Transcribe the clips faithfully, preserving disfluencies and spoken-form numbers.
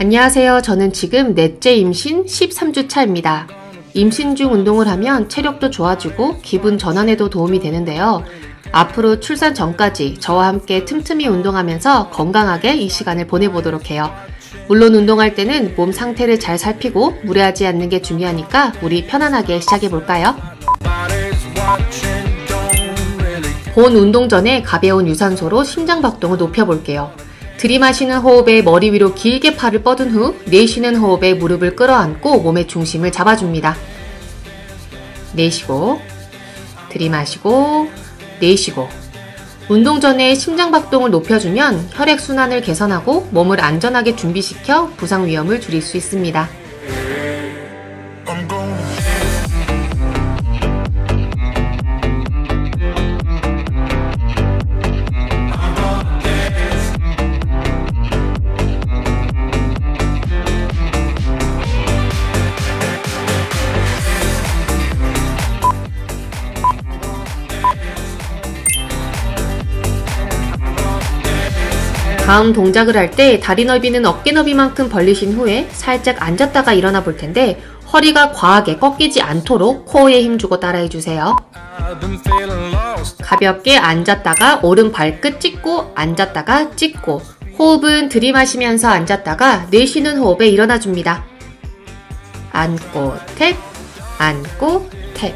안녕하세요. 저는 지금 넷째 임신 십삼 주 차입니다. 임신 중 운동을 하면 체력도 좋아지고 기분 전환에도 도움이 되는데요. 앞으로 출산 전까지 저와 함께 틈틈이 운동하면서 건강하게 이 시간을 보내보도록 해요. 물론 운동할 때는 몸 상태를 잘 살피고 무리하지 않는 게 중요하니까 우리 편안하게 시작해볼까요? 본 운동 전에 가벼운 유산소로 심장박동을 높여볼게요. 들이마시는 호흡에 머리 위로 길게 팔을 뻗은 후 내쉬는 호흡에 무릎을 끌어안고 몸의 중심을 잡아줍니다. 내쉬고 들이마시고 내쉬고. 운동 전에 심장박동을 높여주면 혈액순환을 개선하고 몸을 안전하게 준비시켜 부상 위험을 줄일 수 있습니다. 다음 동작을 할 때 다리 너비는 어깨 너비만큼 벌리신 후에 살짝 앉았다가 일어나 볼 텐데 허리가 과하게 꺾이지 않도록 코어에 힘주고 따라해주세요. 가볍게 앉았다가 오른 발끝 찍고 앉았다가 찍고 호흡은 들이마시면서 앉았다가 내쉬는 호흡에 일어나줍니다. 앉고 탭, 앉고 탭.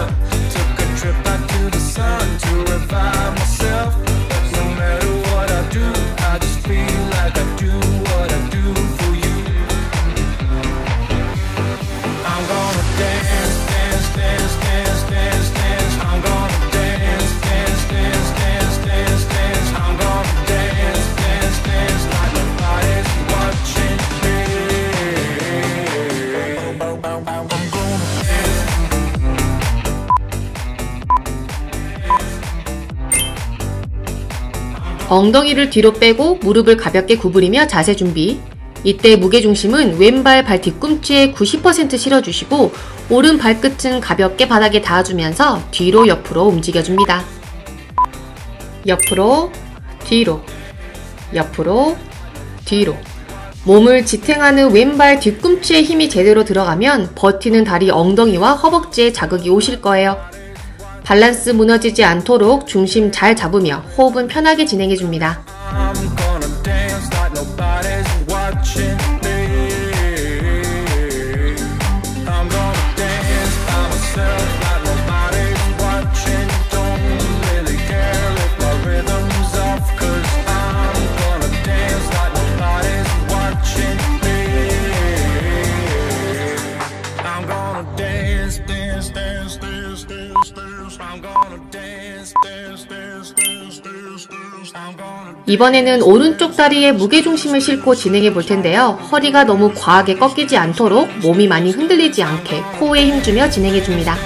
엉덩이를 뒤로 빼고 무릎을 가볍게 구부리며 자세 준비. 이때 무게중심은 왼발 발 뒤꿈치에 구십 퍼센트 실어주시고 오른 발끝은 가볍게 바닥에 닿아주면서 뒤로 옆으로 움직여줍니다. 옆으로 뒤로 옆으로 뒤로. 몸을 지탱하는 왼발 뒤꿈치에 힘이 제대로 들어가면 버티는 다리 엉덩이와 허벅지에 자극이 오실 거예요. 밸런스 무너지지 않도록 중심 잘 잡으며 호흡은 편하게 진행해줍니다. 이번에는 오른쪽 다리에 무게중심을 싣고 진행해 볼 텐데요. 허리가 너무 과하게 꺾이지 않도록 몸이 많이 흔들리지 않게 코어에 힘주며 진행해 줍니다.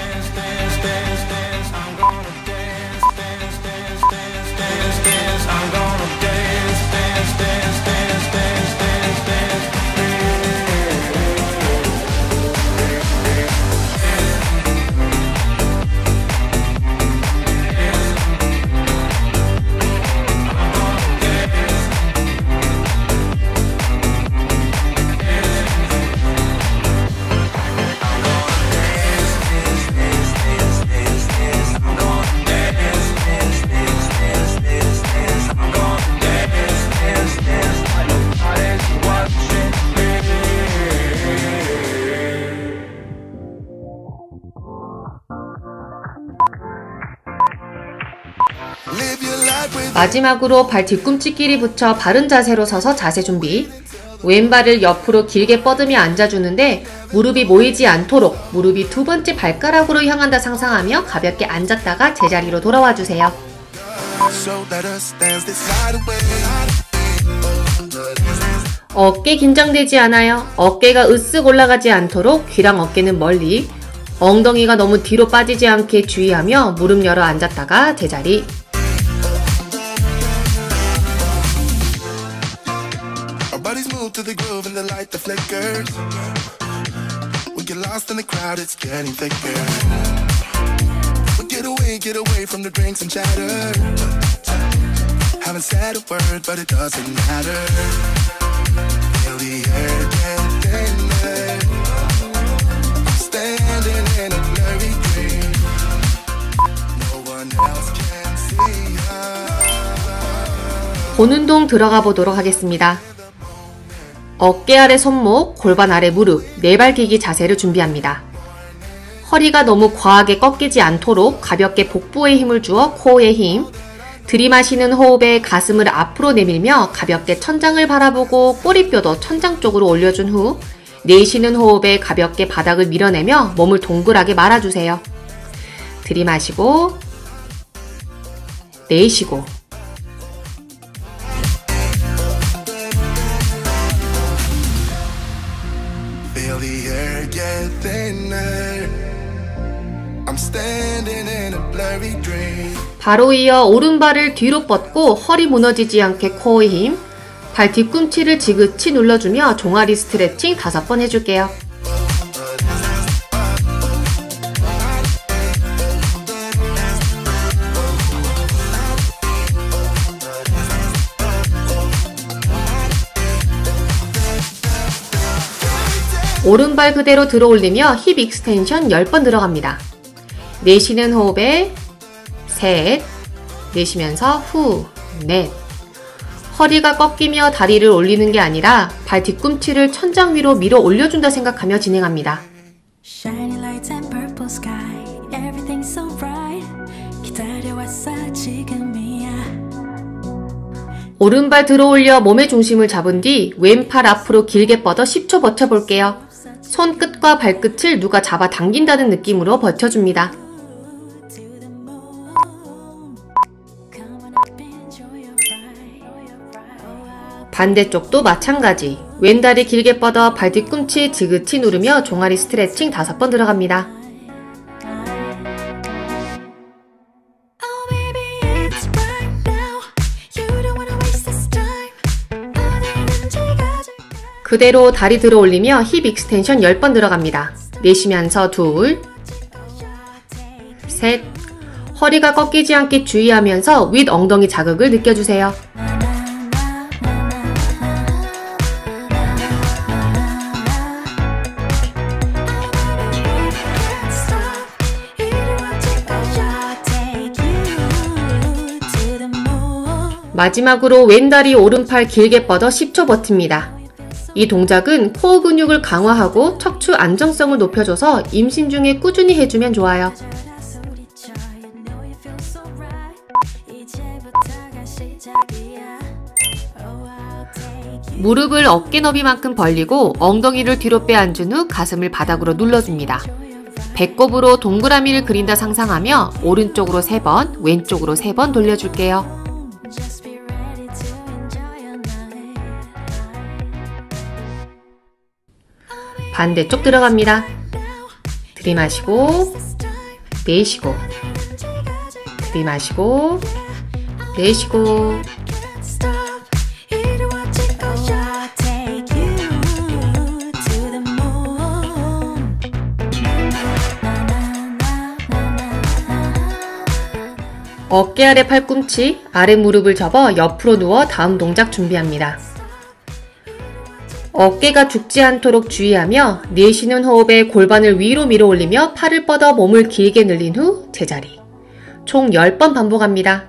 마지막으로 발 뒤꿈치끼리 붙여 바른 자세로 서서 자세 준비. 왼발을 옆으로 길게 뻗으며 앉아주는데 무릎이 모이지 않도록 무릎이 두 번째 발가락으로 향한다 상상하며 가볍게 앉았다가 제자리로 돌아와 주세요. 어깨 긴장되지 않아요. 어깨가 으쓱 올라가지 않도록 귀랑 어깨는 멀리. 엉덩이가 너무 뒤로 빠지지 않게 주의하며 무릎 열어 앉았다가 제자리. To the groove and the light that flickers. We get lost in the crowd, it's getting thicker. We get away, get away from the drinks and chatter. Haven't said a word, but it doesn't matter. Feel the air. 본 운동 들어가 보도록 하겠습니다. 어깨 아래 손목, 골반 아래 무릎, 내발기기 자세를 준비합니다. 허리가 너무 과하게 꺾이지 않도록 가볍게 복부에 힘을 주어 코어에 힘, 들이마시는 호흡에 가슴을 앞으로 내밀며 가볍게 천장을 바라보고 꼬리뼈도 천장 쪽으로 올려준 후 내쉬는 호흡에 가볍게 바닥을 밀어내며 몸을 동그랗게 말아주세요. 들이마시고 내쉬고 바로 이어 오른발을 뒤로 뻗고 허리 무너지지 않게 코어에 힘, 발 뒤꿈치를 지그치 눌러주며 종아리 스트레칭 다섯 번 해줄게요. 오른발 그대로 들어 올리며 힙 익스텐션 열 번 들어갑니다. 내쉬는 호흡에 셋, 내쉬면서 후, 넷. 허리가 꺾이며 다리를 올리는 게 아니라 발 뒤꿈치를 천장 위로 밀어 올려준다 생각하며 진행합니다. 오른발 들어 올려 몸의 중심을 잡은 뒤 왼팔 앞으로 길게 뻗어 십 초 버텨볼게요. 손끝과 발끝을 누가 잡아 당긴다는 느낌으로 버텨줍니다. 반대쪽도 마찬가지. 왼다리 길게 뻗어 발 뒤꿈치 지그치 누르며 종아리 스트레칭 다섯 번 들어갑니다. 그대로 다리 들어 올리며 힙 익스텐션 열 번 들어갑니다. 내쉬면서 둘, 셋. 허리가 꺾이지 않게 주의하면서 윗 엉덩이 자극을 느껴주세요. 마지막으로 왼다리 오른팔 길게 뻗어 십 초 버팁니다. 이 동작은 코어 근육을 강화하고 척추 안정성을 높여줘서 임신 중에 꾸준히 해주면 좋아요. 무릎을 어깨 너비만큼 벌리고 엉덩이를 뒤로 빼앉은 후 가슴을 바닥으로 눌러줍니다. 배꼽으로 동그라미를 그린다 상상하며 오른쪽으로 세 번, 왼쪽으로 세 번 돌려줄게요. 반대쪽 들어갑니다. 들이마시고 내쉬고 들이마시고 내쉬고. 어깨 아래 팔꿈치, 아래 무릎을 접어 옆으로 누워 다음 동작 준비합니다. 어깨가 죽지 않도록 주의하며 내쉬는 호흡에 골반을 위로 밀어 올리며 팔을 뻗어 몸을 길게 늘린 후 제자리. 총 열 번 반복합니다.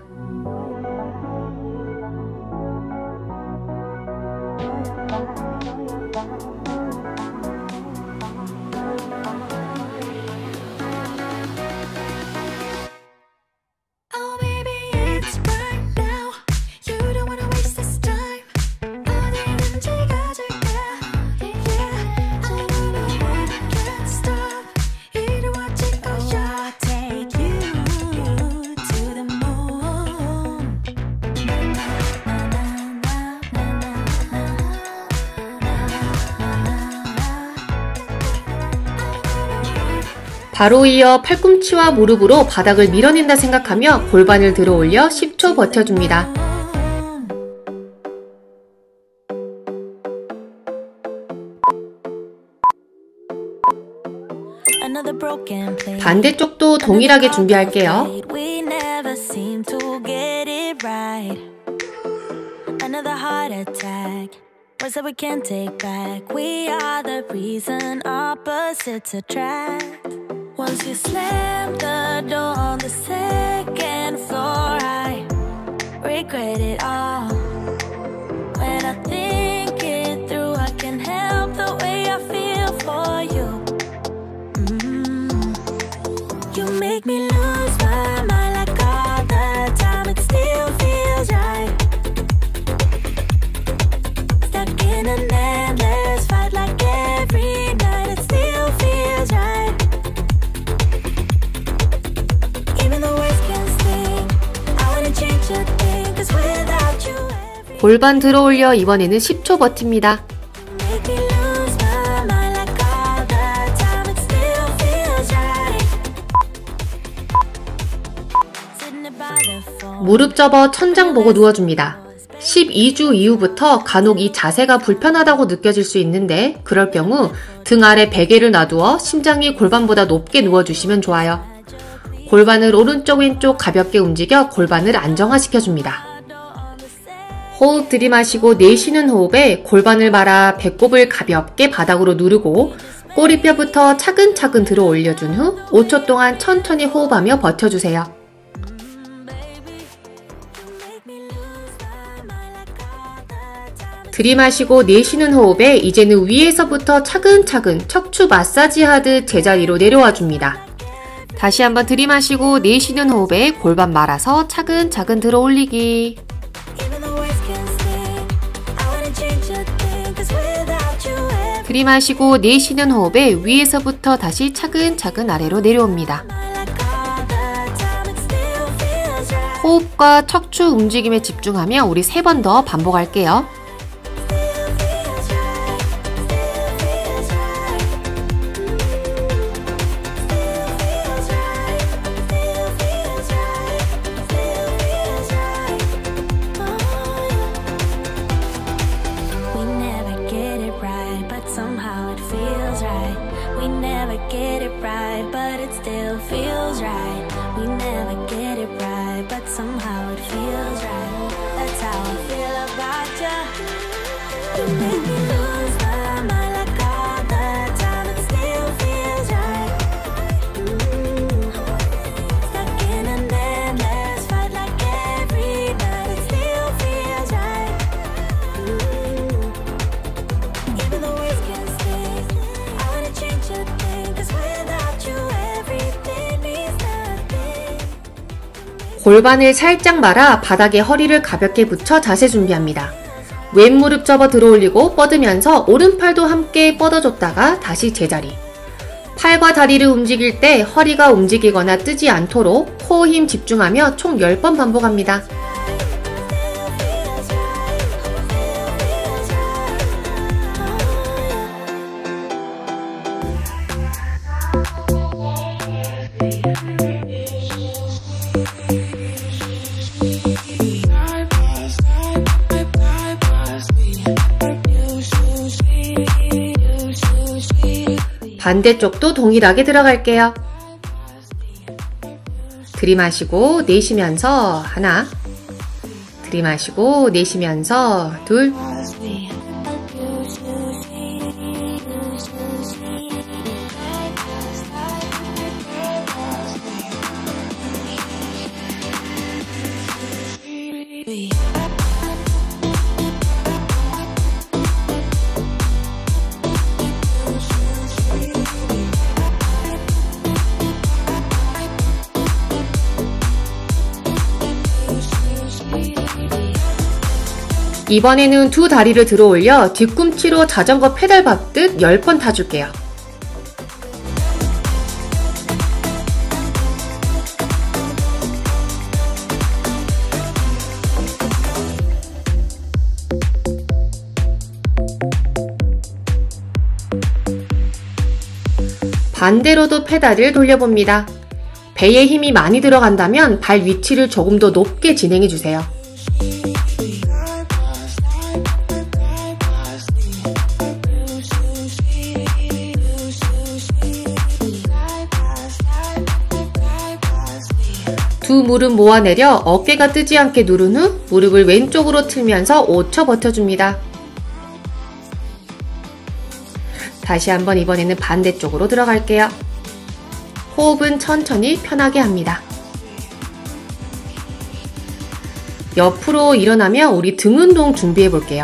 바로 이어 팔꿈치와 무릎으로 바닥을 밀어낸다 생각하며 골반을 들어 올려 십 초 버텨줍니다. 반대쪽도 동일하게 준비할게요. Words that we can't take back. We are the reason opposites attract. Once you slam the door on the second floor, I regret it all. 골반 들어 올려 이번에는 십 초 버팁니다. 무릎 접어 천장 보고 누워줍니다. 십이 주 이후부터 간혹 이 자세가 불편하다고 느껴질 수 있는데 그럴 경우 등 아래 베개를 놔두어 심장이 골반보다 높게 누워주시면 좋아요. 골반을 오른쪽 왼쪽 가볍게 움직여 골반을 안정화시켜줍니다. 호흡 들이마시고 내쉬는 호흡에 골반을 말아 배꼽을 가볍게 바닥으로 누르고 꼬리뼈부터 차근차근 들어 올려준 후 오 초 동안 천천히 호흡하며 버텨주세요. 들이마시고 내쉬는 호흡에 이제는 위에서부터 차근차근 척추 마사지 하듯 제자리로 내려와 줍니다. 다시 한번 들이마시고 내쉬는 호흡에 골반 말아서 차근차근 들어 올리기. 들이마시고 내쉬는 호흡에 위에서부터 다시 차근차근 아래로 내려옵니다. 호흡과 척추 움직임에 집중하며 우리 세 번 더 반복할게요. 골반을 살짝 말아 바닥에 허리를 가볍게 붙여 자세 준비합니다. 왼 무릎 접어 들어 올리고 뻗으면서 오른팔도 함께 뻗어줬다가 다시 제자리. 팔과 다리를 움직일 때 허리가 움직이거나 뜨지 않도록 코어 힘 집중하며 총 열 번 반복합니다. 반대쪽도 동일하게 들어갈게요. 들이마시고 내쉬면서 하나, 들이마시고 내쉬면서 둘, 이번에는 두 다리를 들어 올려 뒤꿈치로 자전거 페달 밟듯 열 번 타줄게요. 반대로도 페달을 돌려봅니다. 배에 힘이 많이 들어간다면 발 위치를 조금 더 높게 진행해주세요. 두 무릎 모아내려 어깨가 뜨지 않게 누른 후 무릎을 왼쪽으로 틀면서 오 초 버텨줍니다. 다시 한번 이번에는 반대쪽으로 들어갈게요. 호흡은 천천히 편하게 합니다. 옆으로 일어나며 우리 등 운동 준비해 볼게요.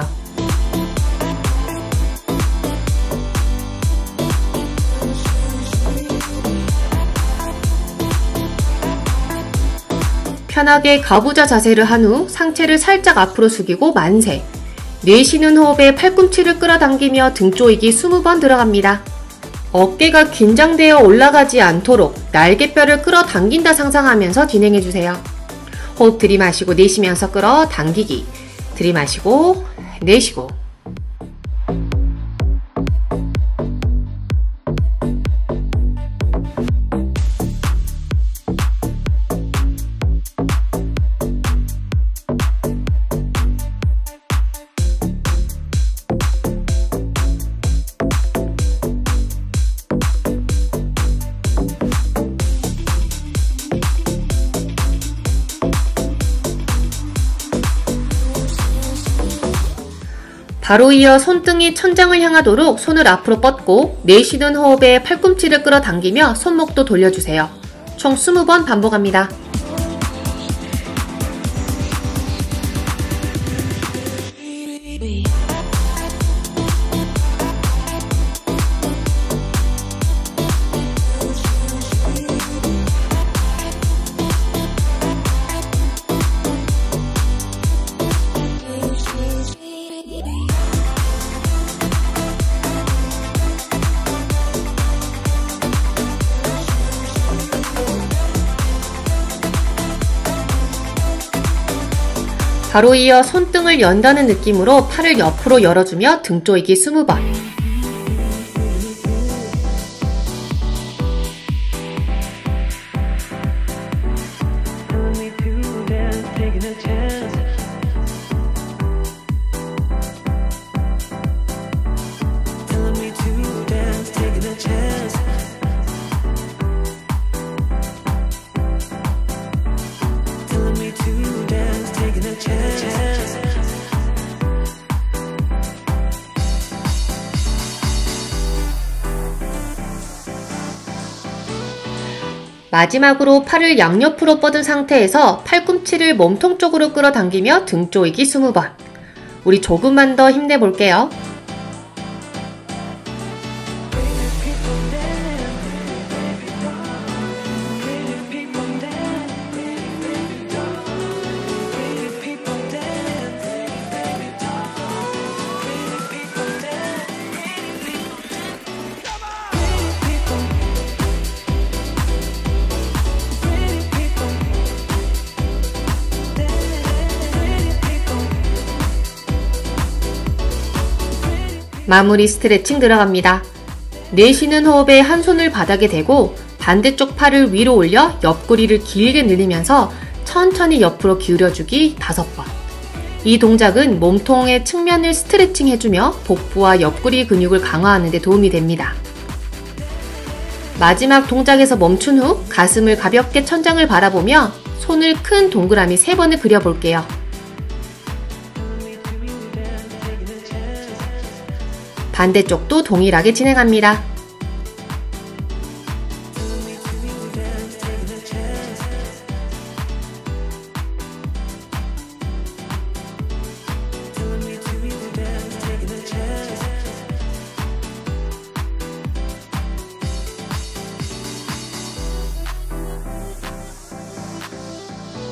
편하게 가부좌 자세를 한 후 상체를 살짝 앞으로 숙이고 만세. 내쉬는 호흡에 팔꿈치를 끌어당기며 등 조이기 이십 번 들어갑니다. 어깨가 긴장되어 올라가지 않도록 날개뼈를 끌어당긴다 상상하면서 진행해주세요. 호흡 들이마시고 내쉬면서 끌어당기기. 들이마시고 내쉬고. 바로 이어 손등이 천장을 향하도록 손을 앞으로 뻗고 내쉬는 호흡에 팔꿈치를 끌어당기며 손목도 돌려주세요. 총 이십 번 반복합니다. 바로 이어 손등을 연다는 느낌으로 팔을 옆으로 열어주며 등 조이기 이십 번. 마지막으로 팔을 양옆으로 뻗은 상태에서 팔꿈치를 몸통 쪽으로 끌어당기며 등 조이기 이십 번. 우리 조금만 더 힘내볼게요. 마무리 스트레칭 들어갑니다. 내쉬는 호흡에 한 손을 바닥에 대고 반대쪽 팔을 위로 올려 옆구리를 길게 늘리면서 천천히 옆으로 기울여주기 다섯 번. 이 동작은 몸통의 측면을 스트레칭 해주며 복부와 옆구리 근육을 강화하는 데 도움이 됩니다. 마지막 동작에서 멈춘 후 가슴을 가볍게 천장을 바라보며 손을 큰 동그라미 세 번을 그려볼게요. 반대쪽도 동일하게 진행합니다.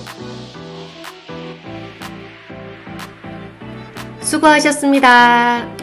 수고하셨습니다.